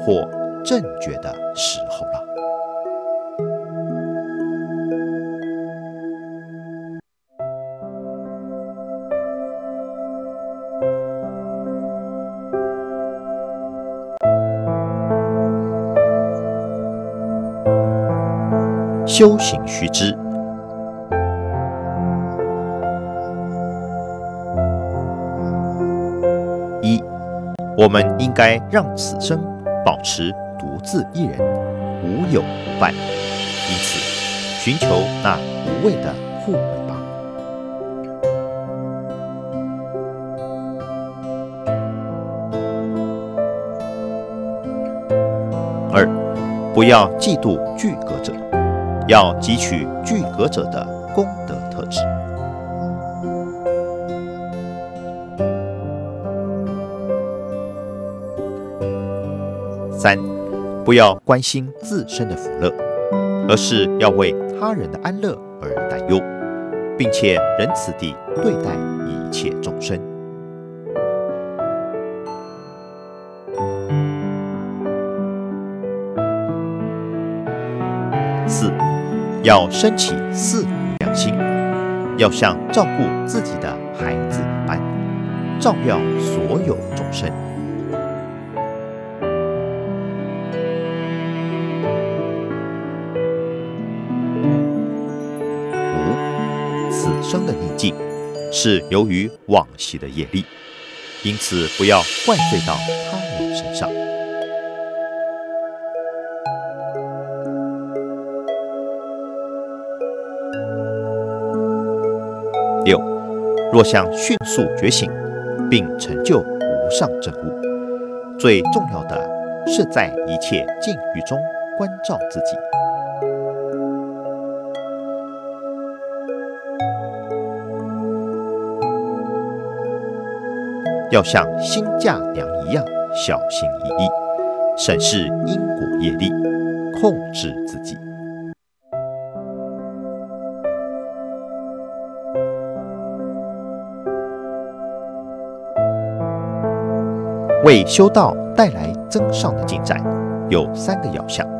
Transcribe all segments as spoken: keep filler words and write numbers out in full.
获正觉的时候了。修行须知。一，我们应该让此生保持独自一人，无有伴，因此寻求那无畏的护卫吧。二，不要嫉妒具格者，要汲取具格者的功德特质。三，不要关心自身的福乐，而是要为他人的安乐而担忧，并且仁慈地对待一切众生。四，要升起四无量心，要像照顾自己的孩子一般，照料所有众生。五，此生的逆境是由于往昔的业力，因此不要怪罪到他人身上。六，若想迅速觉醒并成就无上正悟，最重要的是在一切境遇中关照自己。要像新嫁娘一样小心翼翼，审视因果业力，控制自己。为修道带来增上的进展，有三个要项。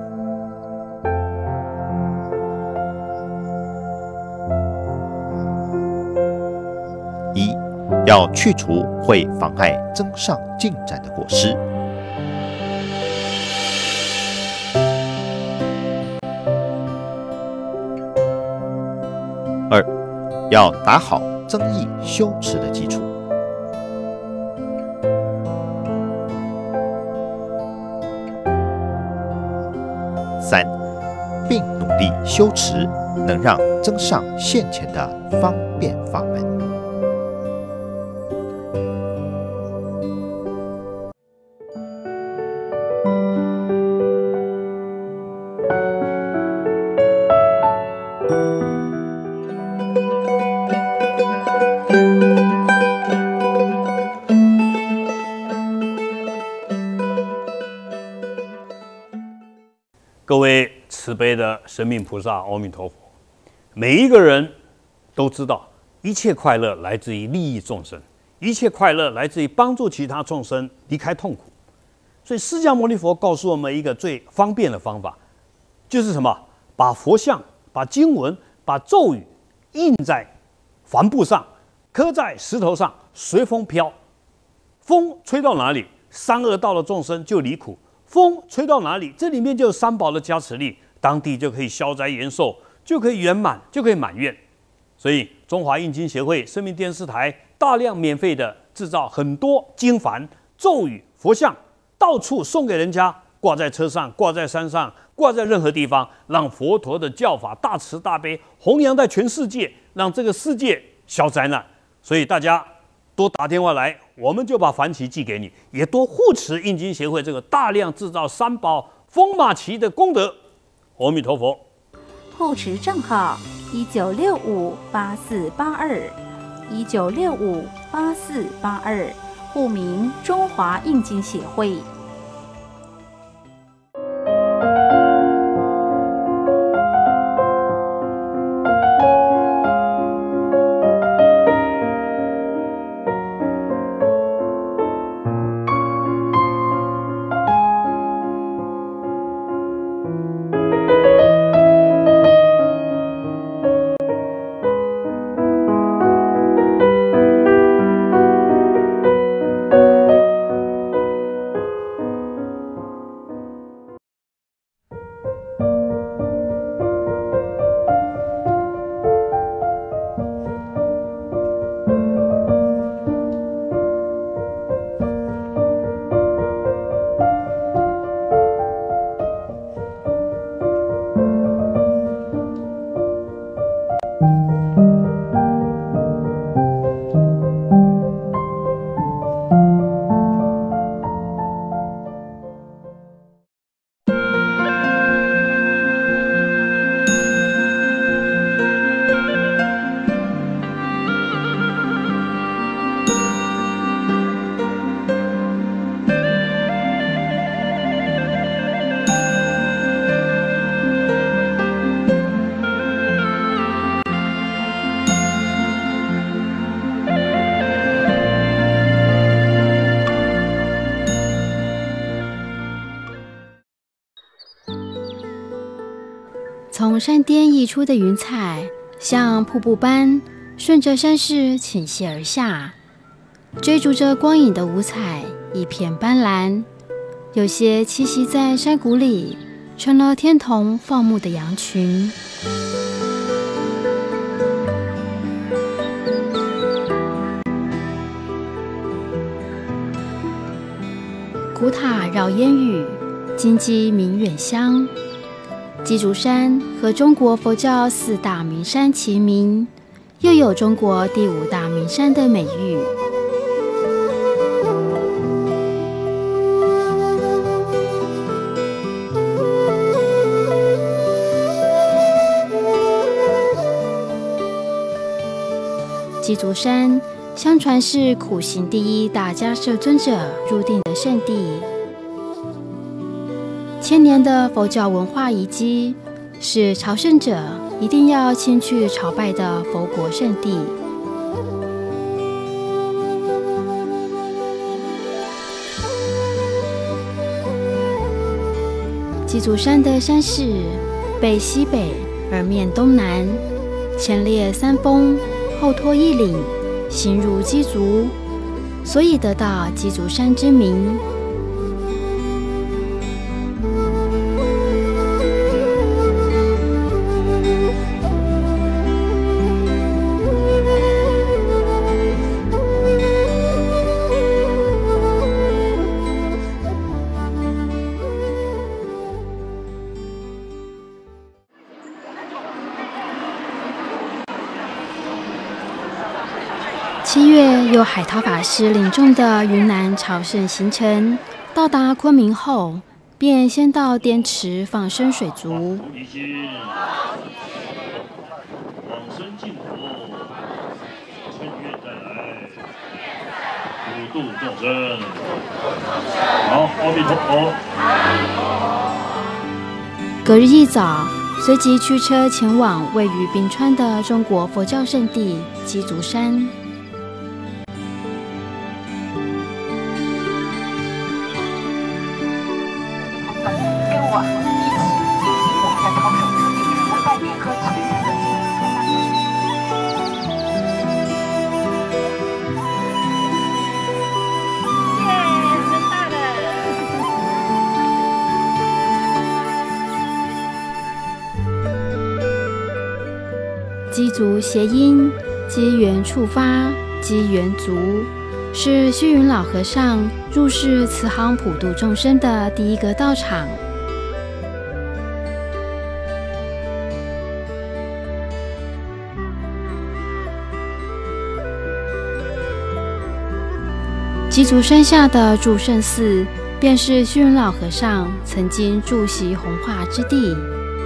一，要去除会妨碍增上进展的过失。二，要打好增益修持的基础。三，并努力修持能让增上现前的方便法门。 各位慈悲的生命菩萨，阿弥陀佛！每一个人都知道，一切快乐来自于利益众生，一切快乐来自于帮助其他众生离开痛苦。所以，释迦牟尼佛告诉我们一个最方便的方法，就是什么？把佛像、把经文、把咒语印在帆布上，刻在石头上，随风飘。风吹到哪里，三恶道的众生就离苦。风吹到哪里，这里面就有三宝的加持力，当地就可以消灾延寿，就可以圆满，就可以满愿。所以，中华印经协会、生命电视台大量免费的制造很多经幡、咒语、佛像，到处送给人家，挂在车上、挂在山上、挂在任何地方，让佛陀的教法大慈大悲弘扬在全世界，让这个世界消灾难。所以大家多打电话来，我们就把梵旗寄给你，也多护持印经协会这个大量制造三宝风马旗的功德。阿弥陀佛。 护持账号一九六五八四八二，一九六五八四八二，户名中华印经协会。 从山巅溢出的云彩，像瀑布般顺着山势倾泻而下，追逐着光影的五彩，一片斑斓。有些栖息在山谷里，成了天童放牧的羊群。古塔绕烟雨，荆棘鸣远乡。鸡足山和中国佛教四大名山齐名，又有中国第五大名山的美誉。鸡足山相传是苦行第一大迦摄尊者入定的圣地，千年的佛教文化遗迹，是朝圣者一定要前去朝拜的佛国圣地。鸡足山的山势背西北而面东南，前列三峰，后托一岭，形如鸡足，所以得到鸡足山之名。七月，由海涛法师领众的云南朝圣行程，到达昆明后，便先到滇池放生水族。 往生净土，千月再来，普度众生。好，阿弥陀佛。 隔日一早，随即驱车前往位于宾川的中国佛教圣地鸡足山。鸡足谐音，机缘触发，机缘足，是虚云老和尚入世慈航普度众生的第一个道场。鸡足山下的祝圣寺，便是虚云老和尚曾经住习弘化之地。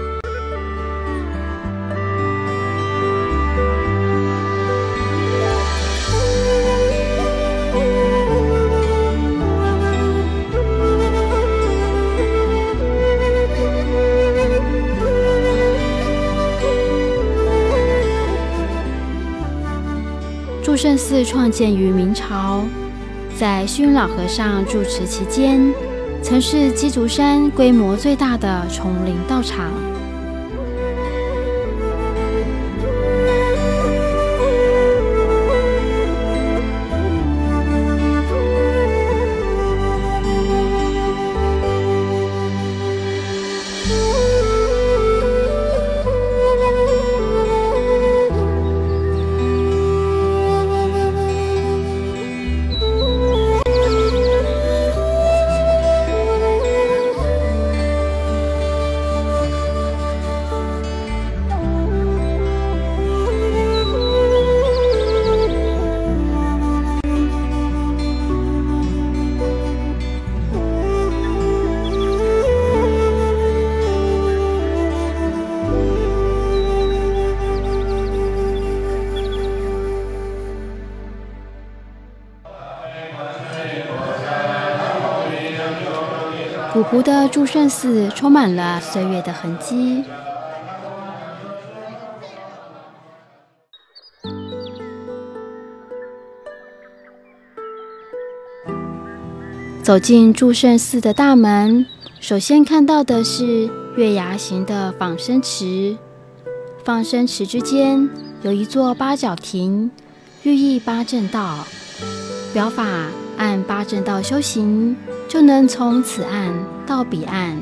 祝圣寺创建于明朝，在虚云老和尚住持期间，曾是鸡足山规模最大的丛林道场。古朴的祝圣寺充满了岁月的痕迹。走进祝圣寺的大门，首先看到的是月牙形的放生池。放生池之间有一座八角亭，寓意八正道。表法按八正道修行，就能从此岸到彼岸。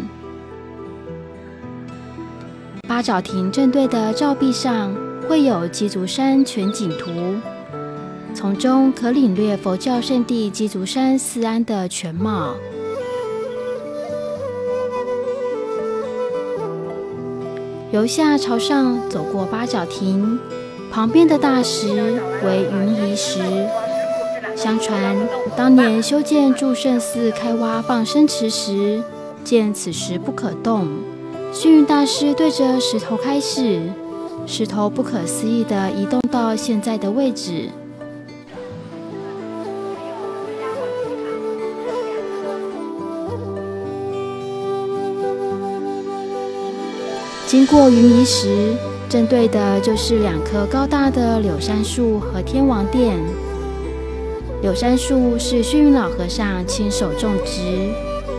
八角亭正对的照壁上绘有鸡足山全景图，从中可领略佛教圣地鸡足山四庵的全貌。由下朝上走过八角亭，旁边的大石为云仪石。相传当年修建祝圣寺开挖放生池时，见此石不可动，虚云大师对着石头开示，石头不可思议地移动到现在的位置。经过云仪石，正对的就是两棵高大的柳杉树和天王殿。柳杉树是虚云老和尚亲手种植。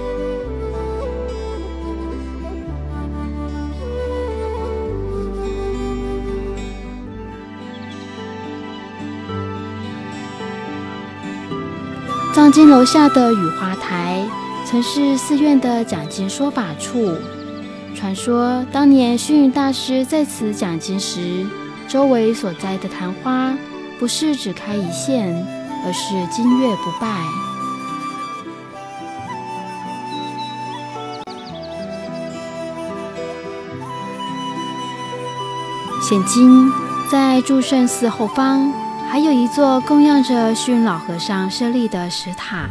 藏经楼下的雨花台曾是寺院的讲经说法处。传说当年虚云大师在此讲经时，周围所栽的昙花不是只开一线，而是金月不败。现今在祝圣寺后方，还有一座供养着虚云老和尚设立的石塔。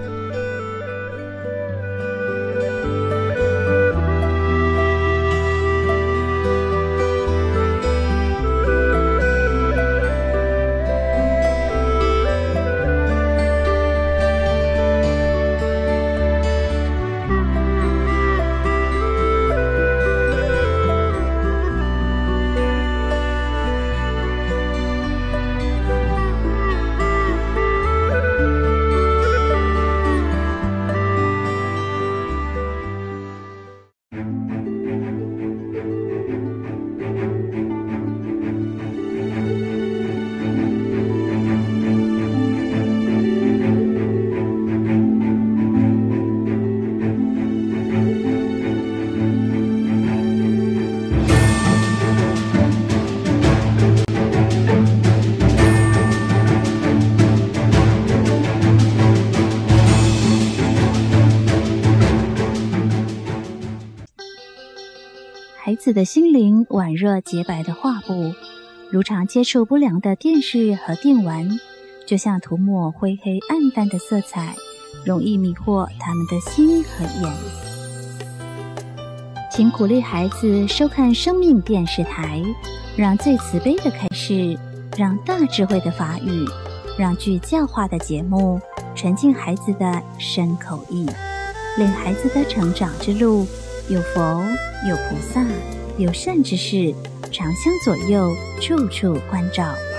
孩子的心灵宛若洁白的画布，如常接触不良的电视和电玩，就像涂抹灰黑暗淡的色彩，容易迷惑他们的心和眼。请鼓励孩子收看生命电视台，让最慈悲的开示，让大智慧的法语，让具教化的节目传进孩子的身口意，令孩子的成长之路有佛有菩萨有善之事，常相左右，处处关照。